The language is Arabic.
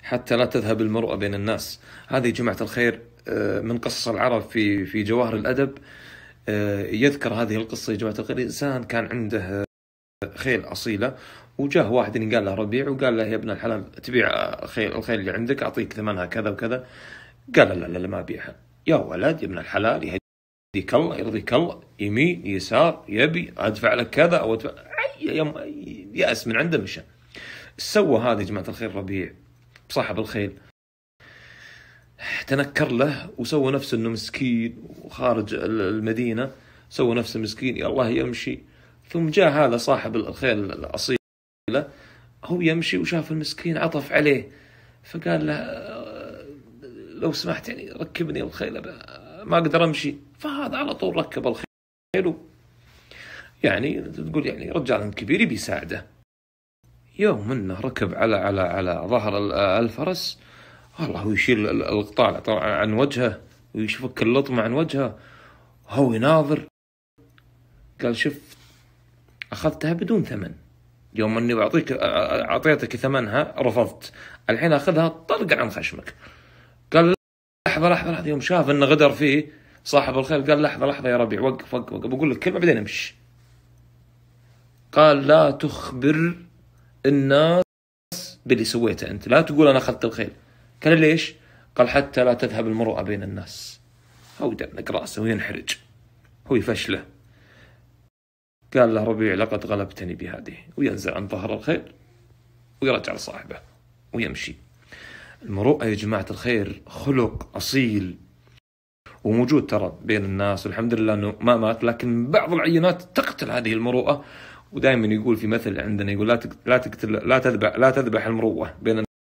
حتى لا تذهب المروءة بين الناس. هذه يا جماعة الخير من قصص العرب في جواهر الأدب. يذكر هذه القصة يا جماعة الخير. إنسان كان عنده خيل أصيلة، وجاه واحد قال له ربيع، وقال له يا ابن الحلال تبيع الخيل اللي عندك، أعطيك ثمنها كذا وكذا. قال لا لا ما أبيعها. يا ولد يا ابن الحلال، يهديك الله يرضيك الله، يمين يسار يبي أدفع لك كذا أو أدفع، يأس من عنده مشى. سوى هذا يا جماعة الخير ربيع صاحب الخيل، تنكر له وسوى نفسه انه مسكين وخارج المدينة، سوى نفسه مسكين يا الله يمشي. ثم جاء هذا صاحب الخيل الأصيلة، هو يمشي وشاف المسكين عطف عليه، فقال له لو سمحت يعني ركبني الخيل ما أقدر أمشي. فهذا على طول ركب الخيل، يعني تقول يعني رجال كبير بيساعده. يوم منه ركب على ظهر الفرس، والله هو يشيل القطاع عن وجهه ويشفك اللطمة عن وجهه، هو يناظر. قال شفت أخذتها بدون ثمن، يوم أني أعطيتك ثمنها رفضت، الحين أخذها طلق عن خشمك. قال لحظة يوم شاف أنه غدر فيه صاحب الخيل، قال لحظة يا ربيع، وقف بقول لك كلمة بعدين امشي. قال لا تخبر الناس باللي سويته أنت، لا تقول أنا أخذت الخيل. قال ليش؟ قال حتى لا تذهب المروءة بين الناس. هو يدنق رأسه وينحرج، هو يفشله. قال له ربيع لقد غلبتني بهذه، وينزل عن ظهر الخيل ويرجع لصاحبه ويمشي. المروءة يا جماعة الخير خلق أصيل وموجود ترى بين الناس، والحمد لله أنه ما مات، لكن بعض العينات تقتل هذه المروءة. ودائما يقول في مثل عندنا يقول لا تذبح المروءة بين